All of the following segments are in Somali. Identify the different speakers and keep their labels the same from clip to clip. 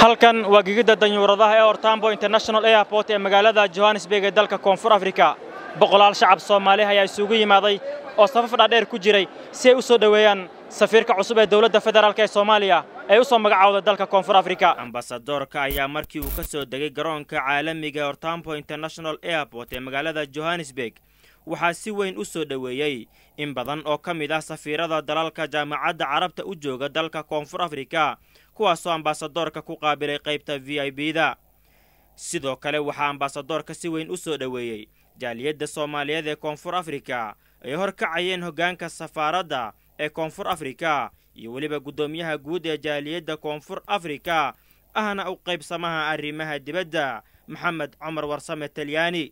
Speaker 1: halkan waa gigida danyuuradaha ee Ortambo International Airport ee magaalada Johannesburg ee dalka Koonfur Afrika. Boqolaal shacab Soomaali ayaa isugu yimaaday oo safaf dhaadheer ku jiray si ay u soo dhaweeyaan safiirka cusub ee dawladda federaalka ee Soomaaliya ee u soo magacaawday dalka Koonfur Afrika. Ambassadorka ayaa markii uu ka soo degay garoonka caalamiga ee Ortambo International Airport ee magaalada Johannesburg waxaa si weyn u soo dhaweeyay in badan oo ka mid ah safiirada dalalka Jaamacadda Carabta u jooga dalka Koonfur Afrika kuwaasoo ambassadorka ku qaabilay qaybta VIP-da. Sidoo kale waxaa ambassadorka si weyn u soo dhaweeyay jaaliyadda Soomaaliyeed ee Koonfur Afrika ay horkacayeen hoggaanka safaaradda ee Koonfur Afrika iyo waliba gudoomiyaha guud ee jaaliyadda Koonfur Afrika ahna u qaybsamaha arrimaha dibadda Maxamed Cumar Warsame Talyaani.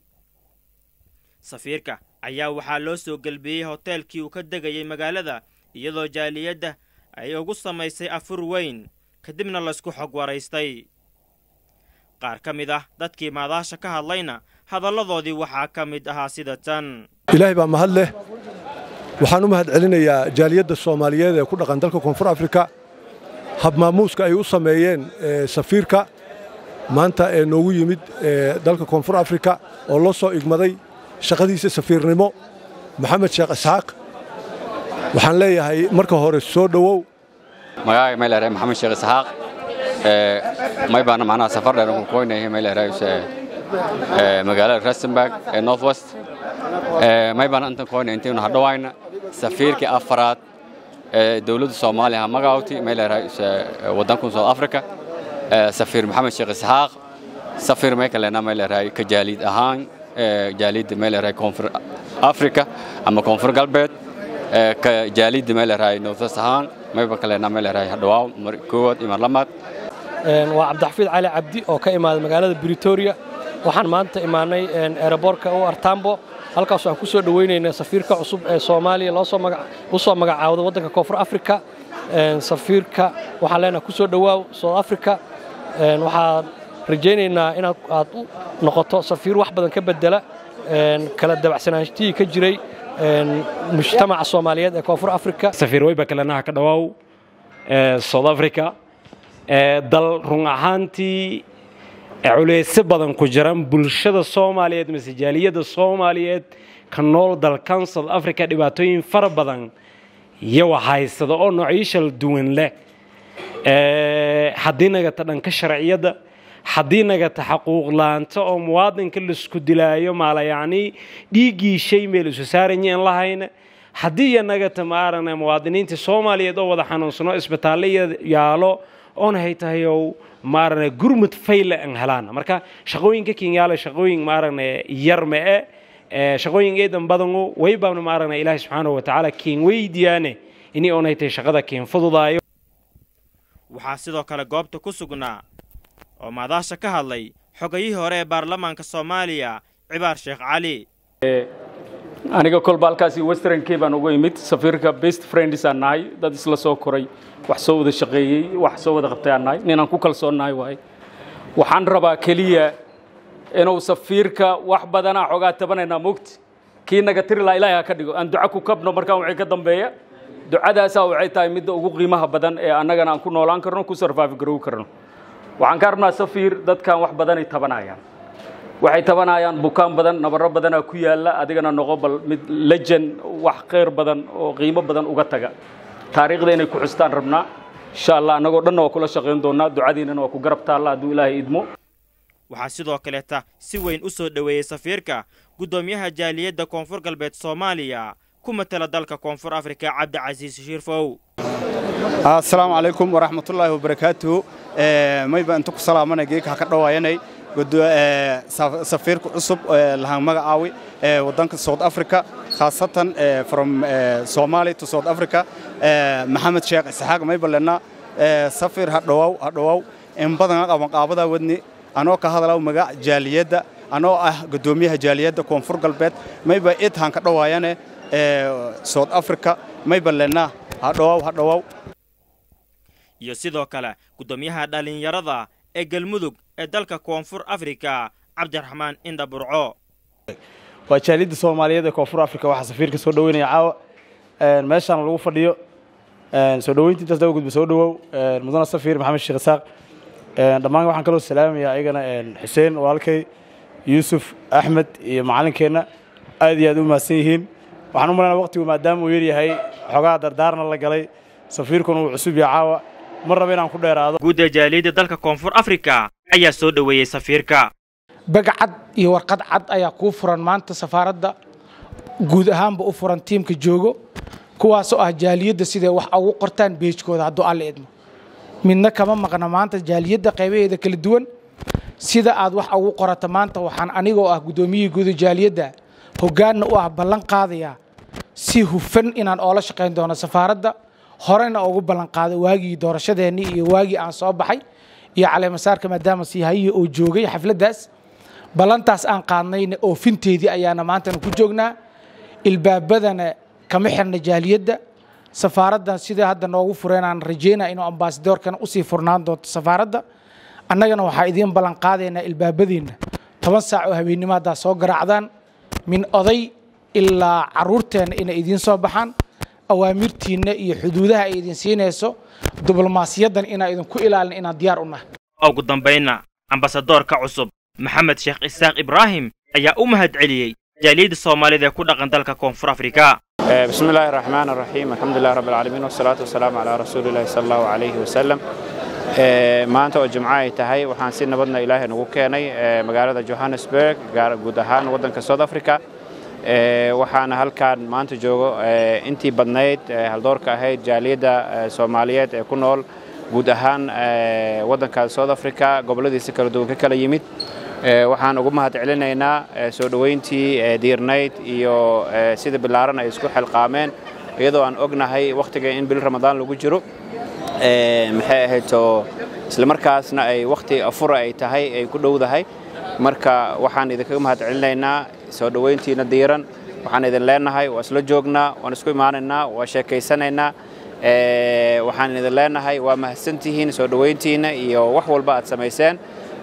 Speaker 1: Safiirka ayaa waxaa loo soo galbiyay hoteelkii uu ka degayay magaalada iyadoo jaaliyadda ay ugu samaysay afur weyn kadibna la isku xog waraystay. qaar ka mid ah dadkii maadaasha ka hadlayna hadalladoodii waxaa ka mid ahaa sida tan.
Speaker 2: ilaahay baa mahad leh waxaan u mahad celinayaa jaaliyadda Soomaaliyeed ee ku dhaqan dalka Koonfur Afrika hab maamuuska ay u sameeyeen safiirka maanta ee noogu yimid dalka Koonfur Afrika oo loo soo igmaday shaqadiisa safiirnimo Maxamed Sheekh Isxaaq. waxaan leeyahay marka hore soo dhawow
Speaker 3: magacay meelare Maxamed Sheekh Isxaaq may baan macnaha safar dheer ku qoynay meelare magaalada Rustenburg ee Northwest may baan inta qoynay inta hadhawayna safiirka afraad ee dawladda Soomaaliya magacaawti meelare wadanka South Africa safiir Maxamed Sheekh Isxaaq safiir meelana meelare ka jaalid ahaan jaalid meelare Koonfur Afrika ama Koonfur Galbeed ka jaalid meelare Northwest ahaan may baan kalena meelare hadhawaa markood imar lamad
Speaker 4: waa Cabdixafiid Cali Cabdi oo ka imaaday magaalada Pretoria waxaan maanta imaanay airportka oo Ortambo halkaas aan ku soo dhaweynaynaa safiirka cusub ee Soomaaliya loo soo magacaawday wadanka Koonfur Afrika safiirka waxaan leenahay ku soo dhawaaw South Africa waxaan rajaynaynaa in aad u noqoto safiir wax badan ka bedela kala dabacsanaantii ka jiray mujtamaca Soomaaliyeed ee Koonfur Afrika.
Speaker 5: safiir way bakalanaha ka dhawaaw South Africa dal run ahaantii culeys badan ku jiran bulshada Soomaaliyeed masjaaliyada Soomaaliyeed ka nool dalkan South Africa dhibaatooyin far badan iyo haysado oo noocyashal duwan leh haddii naga dhanka sharciyada haddii naga xuquuq laanta oo muwaadinka la isku dilaayo maalayaani dhiigii shay meel isu saaranayeen lahayna haddii naga tamaarana muwaadiniinta Soomaaliyeed oo wada xanuunsano isbitaalada yaalo oon haytayo maarna gurmud fayla an helana marka shaqooyinka Kenyaala shaqooyin maarna yarme shaqooyin eedan badan way baan maarna Ilaahay subhanahu wa ta'ala keen weydiyaane inii oon haytay shaqada keen fududaayo.
Speaker 1: waxaa sidoo kale goobta ku sugnaa oo maadaasha ka hadlay xogayihii hore ee baarlamaanka Soomaaliya Cibaar Sheekh Cali.
Speaker 6: aniga kolbaalkaasi Western Cape aan ugu imid safiirka best friends aan nahay dad isla soo koray wax soo wada shaqeeyay wax soo wada qabtay aan nahay ninaan ku kalsoonahay waay waxaan rabaa kaliya inuu safiirka wax badan xogaa tabanayna mugti kii naga tiri la Ilaahay ka dhigo aan duco ku kabno markaan wixii ka dambeeya ducadaas waxay tahay mid ugu qiimaha badan ee annagana aan ku noolaan karno ku survive garow karno waxaan ka rabnaa safiir dadkan wax badan ay tabanayaan waxay tabanayaan bukaan badan nabaro badan ku yaala adigana noqobal mid legend wax qeyr badan oo qiimo badan uga taga taariikhda inay ku xustaan rabnaa insha Allah anagoo dhan oo kula shaqeyn doona ducadiinana waa ku garab taala haduu Ilaahay idmo.
Speaker 1: waxaa sidoo kale si weyn u soo dhaweeyay safiirka gudoomiyaha jaaliyadda Koonfur Galbeed Soomaaliya ku matala dalka Koonfur Afrika Cabdicasiis Shirfow.
Speaker 7: Assalaamu alaykum wa rahmatullaahi wa barakaatuh may baan inta ku salaamanay geeka ka dhawaayanay safiirka cusub lahaan magacaawi wadanka South Africa khaasatan from Somalia to South Africa Maxamed Sheekh Isxaaq may balana safiir hadhawaaw in badan qaabada wadni anoo ka hadalaa magac jaaliyadda anoo ah gudoomiyaha jaaliyadda Koonfur Galbeed may ba idhaan ka dhawaayane South Africa may balana hadhawaaw
Speaker 1: iyo sidoo kale gudoomiyaha dhalinyarada ee Galmudug ee dalka Koonfur Afrika Cabdiraxmaan Inda Burco.
Speaker 8: waa jaaliyadda Soomaaliyeed ee Koonfur Afrika waxa safiirka soo dhaweynaya caawa meeshaan lagu fadhiyo soo dhaweyntiintaas daw gudba soo dhawow mudana safiir Maxamed Sheekh Isxaaq dhammaan waxaan kaloo salaamayaa ayagana xuseen walaalkay yuusuf axmed iyo macallinkeenna aad iyo aad u mahadsan yihiin waxaan u malaynaa waqtigu maadaama uu yaryahay xogaa dardaarna la galay safiirkuna uu cusub yahay caawa mar raba inaan ku dheeraado
Speaker 1: guud jaaliyadda dalka koonfur afrika ayaa soo dhaweeyay safiirka
Speaker 9: bagcad iyo warqad cad ayaa ku furan maanta safaaradda guud ahaanba u furan tiimka joogo kuwaas oo ah jaaliyadda sidee wax ugu qortaan beejkooda hadduu alle idmo midna kama maqna maanta jaaliyadda qaybaheeda kala duwan sida aad wax ugu qorata maanta waxaan anigoo ah gudoomiyihii guud jaaliyadda hoggaanna u ah ballan qaadaya si hufan inaan oola shaqayn doono safaaradda horena ugu ballan qaaday waagii doorashadeennii iyo waagii aan soo baxay iyo caleemasaarka maadaama siihayihii oo joogay xafladdaas ballantaas aan qaadnayna oofinteedii ayaana maantana ku joognaa ilbaabadana kama xirna jaaliyadda safaaraddan sidai hadda noogu fureen aan rajeynaa inuu ambaasadoorkana usii furnaan doonto safaaradda annagana waxaa idiin ballan qaadaynaa ilbaabadeenna 10 saac oo habeennimo haddaa soo garaacdaan min oday ilaa carruurteenna inay idiin soo baxaan awaamirtiinna iyo xuduudaha ay idin siinayso diblomaasiyaddan inaan idinku ilaalin inaan diyaar u nahay
Speaker 1: ugu dambayna ambaasadoorka cusub maxamed sheekh isaaq ibraahim ayaa u mahad celiyey jaaliyadda Soomaalida ee ku dhaqan dalka koonfur Afrika
Speaker 10: bismillahir rahmanir rahim alxamdulillahi rabbil alamin wassalaatu wassalaamu ala rasuulillahi sallallahu alayhi wasallam maanta oo jumco ay tahay waxaan si nabadna Ilaahay nagu keenay magaalada Johannesburg guud ahaan wadanka South Africa waxaan halkaan maanta joogo intii badnayd haldoorka ahayd jaaliyadda Soomaaliyeed ee ku nool guud ahaan wadanka South Africa goboladiisa kala duwan ka kala yimid waxaan ugu mahad celinaynaa soo dhaweyntii diirnayd iyo sida bilaaran ay isku xilqaameen iyadoo aan ognahay waqtiga in bil Ramadaan lagu jiro maxay ahayd oo isla markaasna ay waqti afur ay tahay ay ku dhowdahay marka waxaan idinkaga mahad celinaynaa soo dhaweyntiina diiran waxaan idin leenahay waa isla joognaa waan isku imaanaynaa waa sheekaysanaynaa waxaan idin leenahay waa mahadsantihiin soo dhaweyntiina iyo wax walba aad samayseen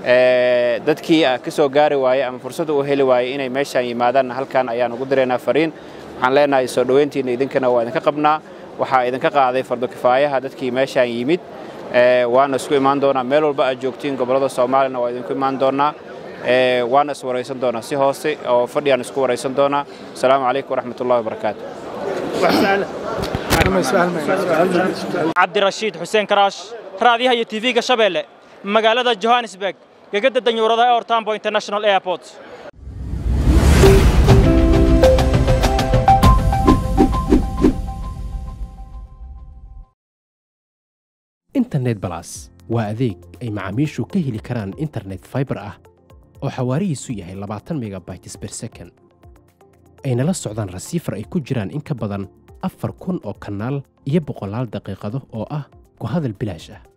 Speaker 10: dadkii ka soo gaari waayay ama fursad u heli waayay inay meeshaan yimaadaan halkaan ayaan ugu direynaa fariin waxaan leenahay soo dhaweyntiina idinkana waa idinka qabnaa waxaa idinka qaaday fardo kifaayaha dadkii meeshaan yimid waana isku imaan doonaa meel walba aad joogtiin gobolada Soomaalina waa idinku imaan doonaa وانا اسوريسن دونا سي هوسي او فديان اسكو وريسن دونا السلام عليكم ورحمه الله وبركاته
Speaker 1: عبد الرشيد حسين كراش راديها يو تي في شبيله magaalada Johannesburg gegada danyurada ee Orlando International Airport
Speaker 11: internet plus waa adeeg ay macaamiishu ka heli karaan internet fiber ah oo xawaarihiisu yahay 20 megabytes per second ayna la socdaan rasiifar ay ku jiraan in ka badan 4,000 oo kanaal iyo 100 daqiiqado oo ah ku hadal bilaash ah